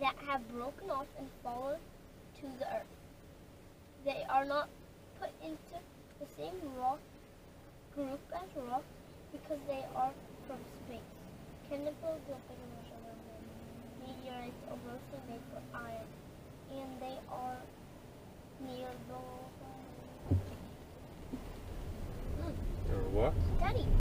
that have broken off and fallen to the earth. They are not put into the same rock group as rocks because they are from space. Cannibals, meteorites are mostly made for iron, and they are near the Or what? Daddy.